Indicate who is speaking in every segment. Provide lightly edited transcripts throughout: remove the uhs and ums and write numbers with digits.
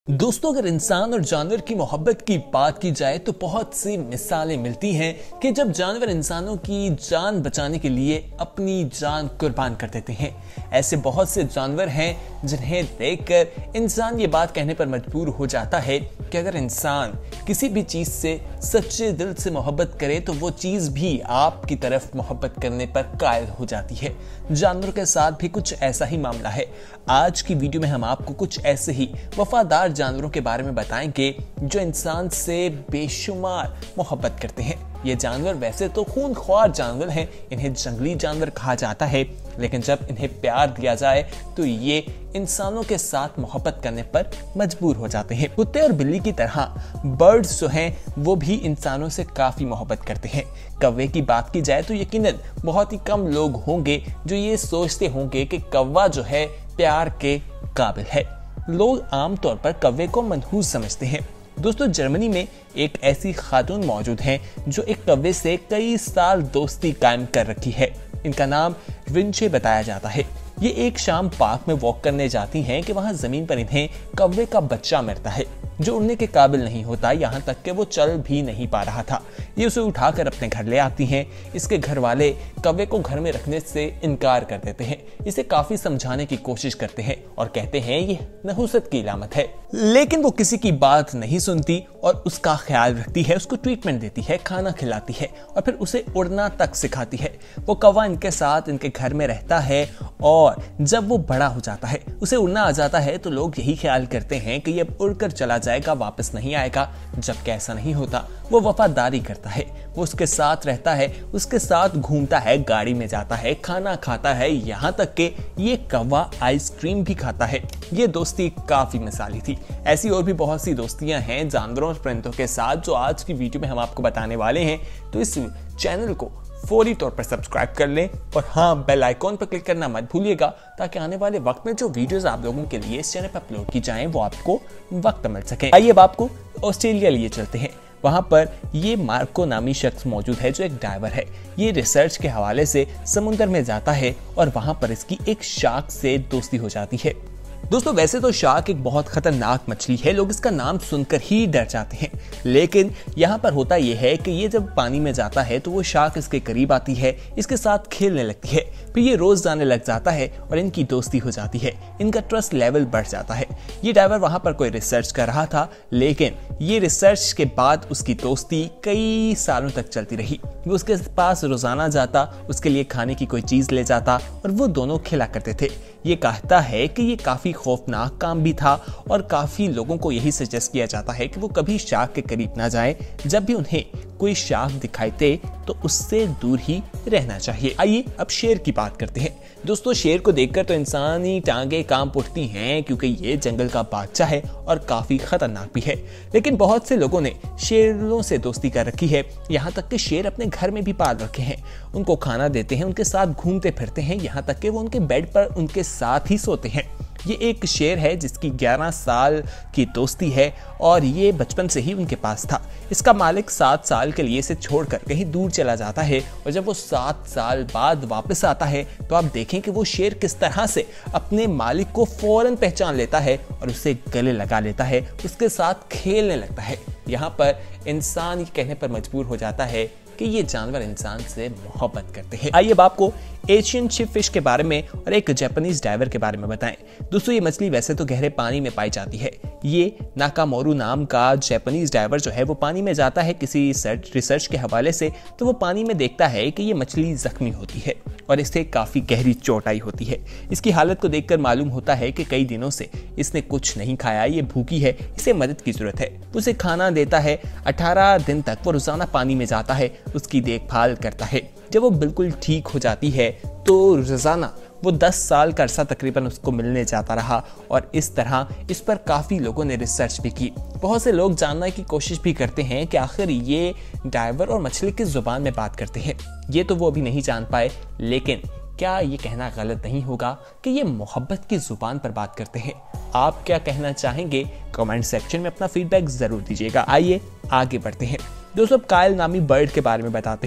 Speaker 1: दोस्तों, अगर इंसान और जानवर की मोहब्बत की बात की जाए तो बहुत सी मिसालें मिलती हैं कि जब जानवर इंसानों की जान बचाने के लिए अपनी जान कुर्बान कर देते हैं। ऐसे बहुत से जानवर हैं जिन्हें देखकर इंसान ये बात कहने पर मजबूर हो जाता है कि अगर इंसान किसी भी चीज से सच्चे दिल से मोहब्बत करे तो वो चीज भी आपकी तरफ मोहब्बत करने पर कायल हो जाती है। जानवरों के साथ भी कुछ ऐसा ही मामला है। आज की वीडियो में हम आपको कुछ ऐसे ही वफादार जानवरों के बारे में बताएंगे जो इंसान से बेशुमार मोहब्बत करते हैं। ये जानवर वैसे तो खूनख्वार जानवर हैं, इन्हें जंगली जानवर कहा जाता है, लेकिन जब इन्हें प्यार दिया जाए तो ये इंसानों के साथ मोहब्बत करने पर मजबूर हो जाते हैं। कुत्ते और बिल्ली की तरह बर्ड्स जो हैं वो भी इंसानों से काफी मोहब्बत करते हैं। कौवे की बात की जाए तो यकीनन बहुत ही कम लोग होंगे जो ये सोचते होंगे कि कौवा जो है प्यार के काबिल है। लोग आमतौर पर कौवे को मनहूस समझते हैं। दोस्तों, जर्मनी में एक ऐसी खातून मौजूद हैं जो एक कौवे से कई साल दोस्ती कायम कर रखी है। इनका नाम विंचे बताया जाता है। ये एक शाम पार्क में वॉक करने जाती हैं कि वहां जमीन पर इन्हें कौवे का बच्चा मिलता है जो उड़ने के काबिल नहीं होता, यहाँ तक कि वो चल भी नहीं पा रहा था। ये उसे उठाकर अपने घर ले आती हैं। इसके घर वाले कौवे को घर में रखने से इनकार कर देते हैं। इसे काफी समझाने की कोशिश करते हैं और कहते हैं ये नहुसत की इलामत है, लेकिन वो किसी की बात नहीं सुनती और उसका ख्याल रखती है, उसको ट्रीटमेंट देती है, खाना खिलाती है और फिर उसे उड़ना तक सिखाती है। वो कौवा इनके साथ इनके घर में रहता है और जब वो बड़ा हो जाता है, उसे उड़ना आ जाता है, तो लोग यही ख्याल करते हैं कि ये उड़कर चला जाएगा, वापस नहीं आएगा, जबकि ऐसा नहीं होता। वो वफादारी करता है, वो उसके साथ रहता है, उसके साथ घूमता है, गाड़ी में जाता है, खाना खाता है, यहाँ तक कि ये कौवा आइसक्रीम भी खाता है। ये दोस्ती काफी मिसाली थी। ऐसी और भी बहुत सी दोस्तियां हैं जानवरों और परिंदों के साथ जो आज की वीडियो में हम आपको बताने वाले हैं। तो इस चैनल को फौरी तौर पर सब्सक्राइब कर लें और हाँ, बेल आइकॉन पर क्लिक करना मत भूलिएगा ताकि आने वाले वक्त में जो वीडियोस आप लोगों के लिए इस चैनल पर अपलोड की जाएं वो आपको वक्त मिल सके। आइए अब आपको ऑस्ट्रेलिया लिए चलते हैं। वहां पर ये मार्को नामी शख्स मौजूद है जो एक डाइवर है। ये रिसर्च के हवाले से समुद्र में जाता है और वहां पर इसकी एक शार्क से दोस्ती हो जाती है। दोस्तों, वैसे तो शार्क एक बहुत खतरनाक मछली है, लोग इसका नाम सुनकर ही डर जाते हैं, लेकिन यहाँ पर होता यह है कि ये जब पानी में जाता है तो वो शार्क इसके करीब आती है, इसके साथ खेलने लगती है, फिर ये रोज जाने लग जाता है और इनकी दोस्ती हो जाती है। इनका ट्रस्ट लेवल बढ़ जाता है। ये डाइवर वहां पर कोई रिसर्च कर रहा था, लेकिन ये रिसर्च के बाद उसकी दोस्ती कई सालों तक चलती रही। वो उसके पास रोजाना जाता, उसके लिए खाने की कोई चीज ले जाता और वो दोनों खिला करते थे। ये कहता है कि ये काफी खौफनाक काम भी था और काफी लोगों को यही सजेस्ट किया जाता है कि वो कभी शार्क के करीब ना जाएं। जब भी उन्हें कोई शार्क दिखाई दे तो उससे दूर ही रहना चाहिए। आइए अब शेर की बात करते हैं। दोस्तों, शेर को देखकर तो इंसानी टांगे कांप उठती हैं क्योंकि ये जंगल का बादशाह है और काफी खतरनाक भी है। लेकिन बहुत से लोगों ने शेरों से दोस्ती कर रखी है, यहाँ तक कि शेर अपने घर में भी पाल रखे हैं। उनको खाना देते हैं, उनके साथ घूमते फिरते हैं, यहाँ तक कि वो उनके बेड पर उनके साथ ही सोते हैं। ये एक शेर है जिसकी 11 साल की दोस्ती है और ये बचपन से ही उनके पास था। इसका मालिक 7 साल के लिए इसे छोड़कर कहीं दूर चला जाता है और जब वो 7 साल बाद वापस आता है तो आप देखें कि वो शेर किस तरह से अपने मालिक को फौरन पहचान लेता है और उसे गले लगा लेता है, उसके साथ खेलने लगता है। यहाँ पर इंसान ये कहने पर मजबूर हो जाता है कि ये जानवर इंसान से मोहब्बत करते हैं। आइए अब आपको एशियन शिप फिश के बारे में और एक जापानीज डाइवर के बारे में बताएं। दोस्तों, ये मछली वैसे तो गहरे पानी में पाई जाती है। ये नाकामोरू नाम का जापानीज डाइवर जो है वो पानी में जाता है किसी रिसर्च के हवाले से, तो वो पानी में देखता है कि ये मछली जख्मी होती है और इससे काफी गहरी चोट आई होती है। इसकी हालत को देखकर मालूम होता है कि कई दिनों से इसने कुछ नहीं खाया, ये भूखी है, इसे मदद की जरूरत है। उसे खाना देता है। 18 दिन तक वो रोजाना पानी में जाता है, उसकी देखभाल करता है। जब वो बिल्कुल ठीक हो जाती है तो रोजाना वो 10 साल का अरसा तकरीबन उसको मिलने जाता रहा और इस तरह इस पर काफ़ी लोगों ने रिसर्च भी की। बहुत से लोग जानने की कोशिश भी करते हैं कि आखिर ये डाइवर और मछली किस जुबान में बात करते हैं। ये तो वो अभी नहीं जान पाए, लेकिन क्या ये कहना गलत नहीं होगा कि ये मोहब्बत की जुबान पर बात करते हैं। आप क्या कहना चाहेंगे? कमेंट सेक्शन में अपना फीडबैक जरूर दीजिएगा। आइए आगे बढ़ते हैं। दोस्तों, कायल नामी बर्ड के बारे में बताते हैं।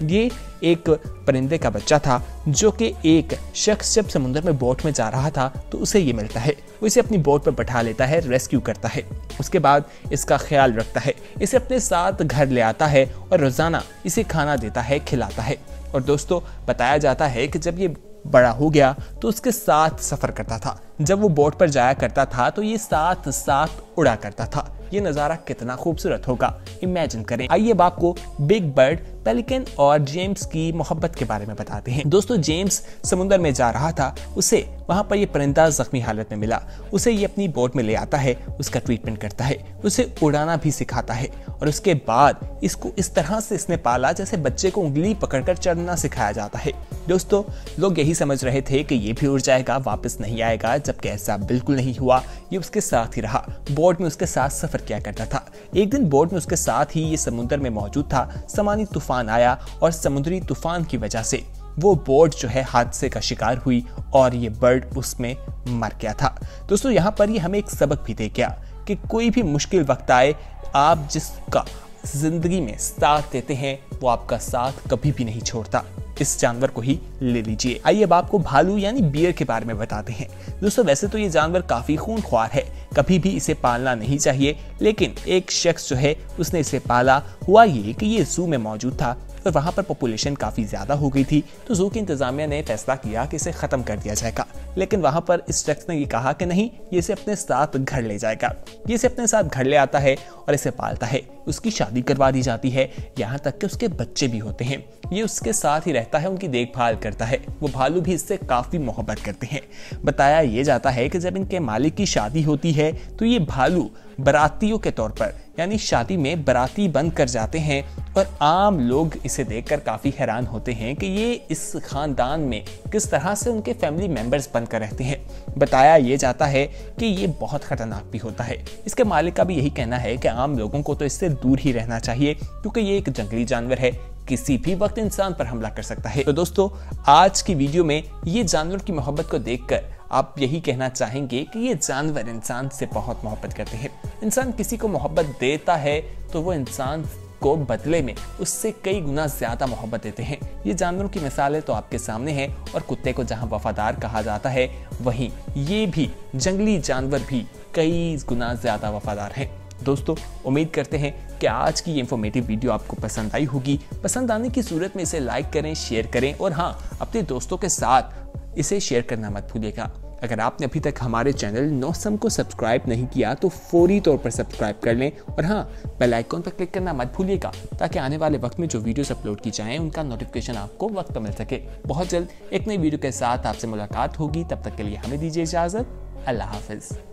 Speaker 1: ये एक परिंदे का बच्चा था जो कि एक शख्स जब समुद्र में बोट में जा रहा था तो उसे ये मिलता है। वो इसे अपनी बोट पर बैठा लेता है, रेस्क्यू करता है, उसके बाद इसका ख्याल रखता है, इसे अपने साथ घर ले आता है और रोजाना इसे खाना देता है, खिलाता है। और दोस्तों बताया जाता है कि जब ये बड़ा हो गया तो उसके साथ सफर करता था। जब वो बोट पर जाया करता था तो ये साथ साथ उड़ा करता था। ये नज़ारा कितना खूबसूरत होगा, इमेजिन करें। आइए अब आपको बिग बर्ड, पेलिकन और जेम्स की मोहब्बत के बारे में बताते हैं। दोस्तों जेम्स समुद्र में जा रहा था, उसे वहां पर ये परिंदा जख्मी हालत में मिला। उसे ये अपनी बोट में ले आता है, उसका ट्रीटमेंट करता है, उसे उड़ाना भी सिखाता है और उसके बाद इसको इस तरह से इसने पाला जैसे बच्चे को उंगली पकड़कर चढ़ना सिखाया जाता है। दोस्तों लोग यही समझ रहे थे कि ये भी उड़ जाएगा, वापस नहीं आएगा, जबकि ऐसा बिल्कुल नहीं हुआ। ये उसके साथ ही रहा, बोट में उसके साथ सफर किया करता था। एक दिन बोट में उसके साथ ही ये समुद्र में मौजूद था। समानी तूफान आया और समुद्री तूफान की वजह से वो बोट जो है हादसे का शिकार हुई और ये बर्ड उसमें मर गया था। दोस्तों यहाँ पर ये हमें एक सबक भी दे गया कि कोई भी मुश्किल वक्त आए, आप जिसका जिंदगी में साथ देते हैं वो आपका साथ कभी भी नहीं छोड़ता। इस जानवर को ही ले लीजिए। आइए अब आपको भालू यानी बियर के बारे में बताते हैं। दोस्तों वैसे तो ये जानवर काफी खूंखार है, कभी भी इसे पालना नहीं चाहिए, लेकिन एक शख्स जो है उसने इसे पाला। हुआ ये कि ये जू में मौजूद था और वहां पर पॉपुलेशन काफी ज्यादा हो गई थी, तो जू की इंतजामिया ने फैसला किया कि इसे खत्म कर दिया जाएगा। लेकिन वहां पर इस शख्स ने ये कहा कि नहीं, ये इसे अपने साथ घर ले जाएगा। ये इसे अपने साथ घर ले आता है और इसे पालता है, उसकी शादी करवा दी जाती है, यहाँ तक कि उसके बच्चे भी होते हैं। ये उसके साथ ही रहता है, उनकी देखभाल करता है। वो भालू भी इससे काफी मोहब्बत करते हैं। बताया ये जाता है कि जब इनके मालिक की शादी होती है तो ये भालू बारातियों के तौर पर यानी शादी में बाराती बंद कर जाते हैं और आम लोग इसे देखकर काफी हैरान होते हैं कि ये इस खानदान में किस तरह से उनके फैमिली मेंबर्स बनकर रहते हैं। बताया ये जाता है कि ये बहुत खतरनाक भी होता है। इसके मालिक का भी यही कहना है कि आम लोगों को तो इससे दूर ही रहना चाहिए क्योंकि ये एक जंगली जानवर है, किसी भी वक्त इंसान पर हमला कर सकता है। तो दोस्तों आज की वीडियो में ये जानवर की मोहब्बत को देखकर आप यही कहना चाहेंगे कि ये जानवर इंसान से बहुत मोहब्बत करते हैं। इंसान किसी को मोहब्बत देता है तो वो इंसान को बदले में उससे कई गुना ज्यादा मोहब्बत देते हैं। ये जानवरों की मिसालें तो आपके सामने हैं और कुत्ते को जहां वफादार कहा जाता है वहीं ये भी जंगली जानवर भी कई गुना ज्यादा वफादार हैं। दोस्तों उम्मीद करते हैं कि आज की ये इंफॉर्मेटिव वीडियो आपको पसंद आई होगी। पसंद आने की सूरत में इसे लाइक करें, शेयर करें और हाँ अपने दोस्तों के साथ इसे शेयर करना मत भूलिएगा। अगर आपने अभी तक हमारे चैनल नौसम को सब्सक्राइब नहीं किया तो फौरी तौर पर सब्सक्राइब कर लें और हाँ बेल आइकॉन पर क्लिक करना मत भूलिएगा ताकि आने वाले वक्त में जो वीडियोस अपलोड की जाएं उनका नोटिफिकेशन आपको वक्त पर मिल सके। बहुत जल्द एक नई वीडियो के साथ आपसे मुलाकात होगी, तब तक के लिए हमें दीजिए इजाजत। अल्लाह हाफिज।